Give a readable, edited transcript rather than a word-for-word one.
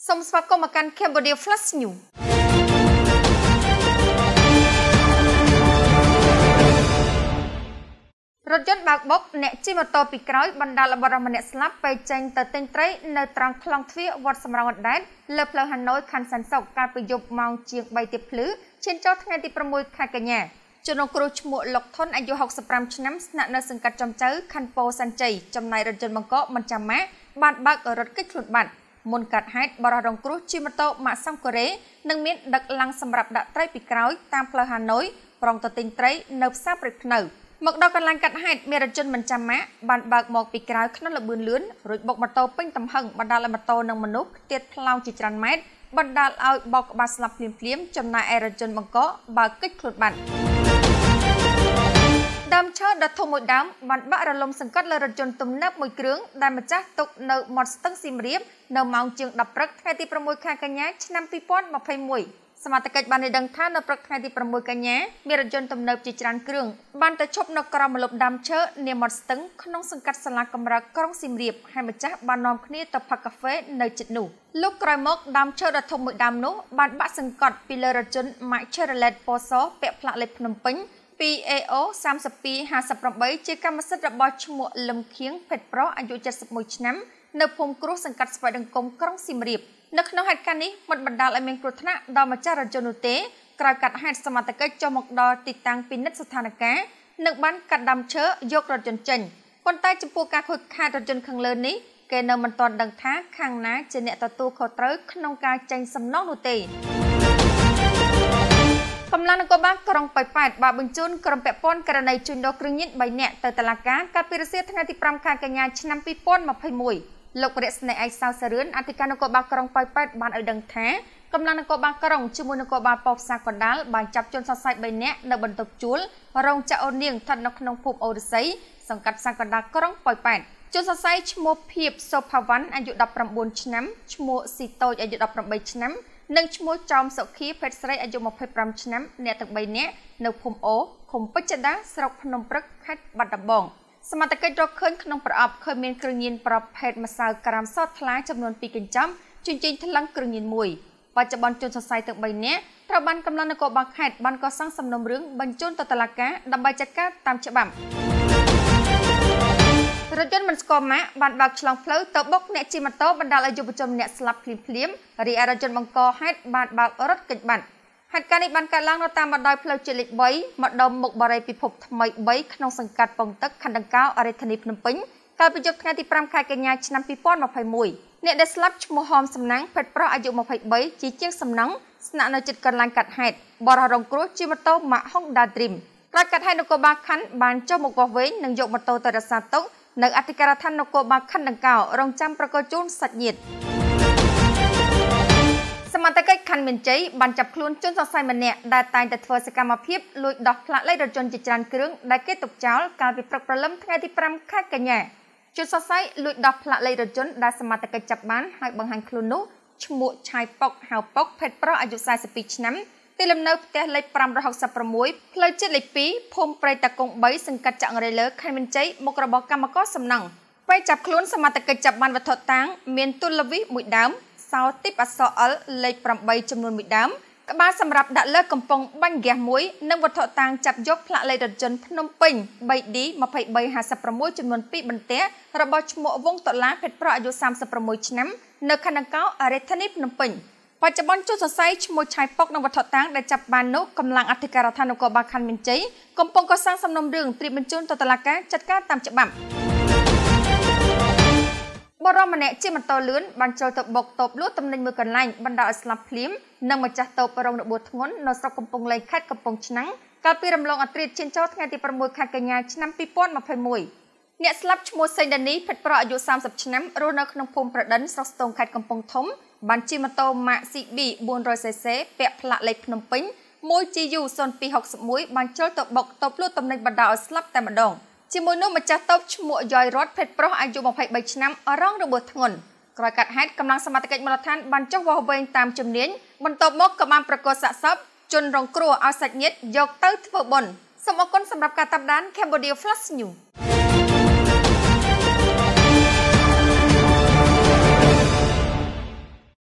សូមស្វាគមន៍មកកាន់ Cambodia Flash News រថយន្តបើកបុកអ្នកជិះម៉ូតូពីក្រោយបណ្ដាលបរិមម្នាក់ស្លាប់ពេលចេញទៅទិញត្រីនៅត្រង់ខ្លងទ្វារវត្តសំរោងអណ្ដែតលើផ្លូវហាណូយខណ្ឌសែនសុខកាលពីយប់ម៉ោងជាង 3 ទៀបភ្លឺឈានចូលថ្ងៃទី 6 ខែកញ្ញាជនគ្រូឈ្មោះលុកថុនអាយុ 65 ឆ្នាំស្នាក់នៅសង្កាត់ចំចៅខណ្ឌពោធិ៍សែនជ័យចំណែករថយន្តបង្កកមិនចាំម៉ាកបានបើករថគេចខ្លួនបាត់មុនកាត់ហេតុបរិរងគ្រោះជិះម៉ូតូម៉ាកសង់កូរ៉េនិងមានដឹកឡាំងសម្រាប់ដាក់ត្រីពីក្រោយតាមផ្លូវហាណូយប្រងទៅទិញត្រីនៅផ្សារព្រៃភ្នៅមកដល់កន្លែងកាត់ហេតុមានរថយន្តមិនចាំម៉ាកបានបើកមកពីក្រោយក្នុងល្បឿនលឿនរួចបុកម៉ូតូពេញទំហឹងបណ្ដាលឲ្យម៉ូតូនិងមនុស្សខ្ទាតថ្លោងជាច្រើនម៉ែត្របណ្ដាលឲ្យបោកក្បាលស្លាប់ភ្លាមៗចំណែកឯរថយន្តបង្កកបើកិច្ចខ្លួនបាត់ដើមឈើដ៏ធំមួយដើមបានបាក់រលំសង្កត់លើរថយន្តទំនើបមួយគ្រឿងដែលម្ចាស់ទុកនៅមាត់ស្ទឹងសៀមរាបនៅម៉ោងជាង 10 ព្រឹកថ្ងៃទី 6 ខែកញ្ញាឆ្នាំ 2021 សមាជិកបានដឹងថានៅព្រឹកថ្ងៃទី 6 កញ្ញាមានរថយន្តទំនើបជាច្រើនគ្រឿងបានទៅឈប់នៅក្រោមម្លប់ដើមឈើនាមាត់ស្ទឹងក្នុងសង្កាត់សាលាកំរើកក្រុងសៀមរាបហើយម្ចាស់បាននាំគ្នាទៅផឹកកាហ្វេនៅជិតនោះលុះក្រោយមកដើមឈើដ៏ធំមួយដើមនោះបានបាក់សង្កត់ពីលើរថយន្ត Mack Chevrolet ពណ៌សពាក់ផ្លាកលេខភ្នំពេញ2AO 3258ជាកម្មសិទ្ធិរបស់ឈ្មោះលឹមខៀងភេទប្រុសអាយុ 71 ឆ្នាំនៅភូមិគ្រួសសង្កាត់ស្វាយដង្គមក្រុងសៀមរាបនៅក្នុងហេតុការណ៍នេះមិនបណ្ដាលឲ្យមានគ្រោះថ្នាក់ដល់ម្ចាស់រថយន្តនោះទេក្រោយកាត់ហេតុសមត្ថកិច្ចចុះមកដល់ទីតាំងពិនិត្យស្ថានភាពនិងបានកាត់ដាំឈើយករថយន្តចេញប៉ុន្តែចំពោះការខូចខាតរថយន្តខាងលើនេះគេនៅមិនទាន់ដឹងថាខាងណាជាអ្នកទទួលខុសត្រូវក្នុងការចេញសំណងនោះទេកម្លាំងនគរបាលក្រុងប៉ោយប៉ែតបានបញ្ជូនក្រុមពាក់ព័ន្ធករណីជួញដូរគ្រឿងញៀន3នាក់ទៅតុលាការកាលពីរសៀលថ្ងៃទី 5 ខែកញ្ញាឆ្នាំ 2021 លោករស្មីឯកសៅសរឿនអធិការនគរបាលក្រុងប៉ោយប៉ែតបានឲ្យដឹងថាកម្លាំងនគរបាលក្រុងជាមួយនគរបាលប៉ុស្តិ៍ផ្សារកណ្ដាលបានចាប់ជនសង្ស័យ3នាក់នៅបន្ទប់ជួលរោងចក្រអូននាងស្ថិតនៅក្នុងភូមិអូរស័យសង្កាត់ផ្សារកណ្ដាលក្រុងប៉ោយប៉ែតជនសង្ស័យឈ្មោះភៀបសុផាវ៉ាន់អាយុ 19 ឆ្នាំឈ្មោះស៊ីតូចអាយុ 18 ឆ្នាំនិងឈ្មោះចោមសុខីភេទស្រីអាយុ 25 ឆ្នាំអ្នកទាំង3នាក់នៅភូមិអូឃុំពេជ្រចដាស្រុកភ្នំព្រឹកខេត្តបាត់ដំបងសមត្ថកិច្ចរកឃើញក្នុងប្រអប់ឃើញមានគ្រឿងញៀនប្រភេទម្សៅក្រាមសថ្លាចំនួន2កញ្ចប់ជញ្ជីងថ្លឹងគ្រឿងញៀនមួយបច្ចុប្បន្នជនសង្ស័យទាំង3នាក់ត្រូវបានកម្លាំងនគរបាលខេត្តបានកសាងសំណុំរឿងបញ្ជូនទៅតុលាការដើម្បីចាត់ការតាមច្បាប់រថយន្តមិនស្គាល់ម៉ាកបានបើកឆ្លងផ្លូវទៅបុកអ្នកជិះម៉ូតូបណ្ដាលឲ្យយុវជនម្នាក់ស្លាប់ភ្លាមៗរីឯរថយន្តបង្កហេតុបានបើករថគេចបាត់ហេតុការណ៍នេះបានកើតឡើងនៅតាមបណ្ដោយផ្លូវជាតិលេខ 3 ម្ដុំមុខបរិយាពិភពថ្មី 3 ក្នុងសង្កាត់ពងទឹកខណ្ឌដង្កោរាជធានីភ្នំពេញកាលពីយប់ថ្ងៃទី 5 ខែកញ្ញាឆ្នាំ 2021 អ្នកដែលស្លាប់ឈ្មោះហោមសំណាងភេទប្រុសអាយុ 23 ជាជាងសំណង់ស្នាក់នៅជិតកន្លែងកាត់ហេតុបរិរងគ្រោះជិះម៉ូតូ Mack Honda Dream ក្រោយកាត់ហេតុនគរបាលខណ្ឌបានចុះមកវាស់វែងនិងយកម៉ូតូទៅរក្សាទុកនៅអធិការដ្ឋាននគរបាលខណ្ឌដង្កោរងចាំប្រកល់ជូនសាច់ញាតិសមត្ថកិច្ចខណ្ឌមានជ័យបានចាប់ខ្លួនជនសង្ស័យម្នាក់ដែលតែងតែធ្វើសកម្មភាពលួចដោះផ្លាកលេខរថយន្តជាច្រើនគ្រឿងដែលគេទុកចោលកាលពីព្រឹកព្រលឹមថ្ងៃទី 5 ខែកញ្ញាជនសង្ស័យលួចដោះផ្លាកលេខរថយន្តដែលសមត្ថកិច្ចចាប់បានហើយបង្ហាញខ្លួននោះឈ្មោះឆាយប៉ុកហៅប៉ុកភេទប្រុសអាយុ 42 ឆ្នាំទីលំនៅផ្ទះលេខ 566 ផ្លូវជាតិលេខ 2 ភូមិព្រៃតាគង់ 3 សង្កាត់ចាក់រៃលើខេត្តមានជ័យមុខរបរកម្មករសំណង់ពេលចាប់ខ្លួនសមត្ថកិច្ចចាប់បានវត្ថុតាងមានទូលវីសមួយដើមសោទីបអក្សរ L លេខ 8 ចំនួនមួយដើមក្បាលសម្រាប់ដាក់លើកំប៉ុងបាញ់ហ្គាសមួយនិងវត្ថុតាងចាប់យកផ្លាកលេខរថយន្តភ្នំពេញ 3D 2356 ចំនួន 2 បន្ទះរបស់ឈ្មោះវងដុល្លារភេទប្រុសអាយុ 36 ឆ្នាំនៅខណ្ឌដង្កោរាជធានីភ្នំពេញបច្ចុប្បន្នជនសង្ស័យឈ្មោះឆៃប៉ុកនិងវត្ថុតាងដែលចាប់បាននោះកម្លាំងអធិការដ្ឋាននគរបាលខណ្ឌមានជ័យកំពុងកសាងសំណុំរឿងត្រៀមបញ្ជូនទៅតុលាការចាត់ការតាមច្បាប់បរិមម្នាក់ជិះម៉ូតូលឿនបានចូលទៅបុកតូបលក់ទំនិញមួយកន្លែងបណ្ដាលឲ្យស្លាប់ភ្លាមនិងម្ចាស់តូបរងរបួសធ្ងន់នៅស្រុកកំពង់លែងខេត្តកំពង់ឆ្នាំងកាលពីរំលងអត្រាឈានចូលថ្ងៃទី 6 ខែកញ្ញាឆ្នាំ 2021 អ្នកស្លាប់ឈ្មោះសេងដានីភេទប្រុសអាយុ 30 ឆ្នាំរស់នៅក្នុងភូមិប្រដិនស្រុកស្ទងខេត្តកំពង់ធំបានជិះម៉ូតូ Mack CB 400cc ពាក់ផ្លាកលេខភ្នំពេញ 1GU 0261បានចូលទៅបុកតូបលក់ទំនិញបណ្ដាលឲ្យស្លាប់តែម្ដងជាមួយនោះម្ចាស់តូបឈ្មោះយ៉យរតភេទប្រុសអាយុ 23 ឆ្នាំរងរបួសធ្ងន់ក្រោយកាត់ហេតុកម្លាំងសមត្ថកិច្ចមូលដ្ឋានបានចុះវាស់វែងតាមជំនាញបន្ទាប់មកក៏បានប្រកាសសាកសពជនរងគ្រោះឲ្យសាច់ញាតិយកទៅធ្វើបុណ្យសូមអរគុណសម្រាប់ការតាមដាន Cambodia Flash News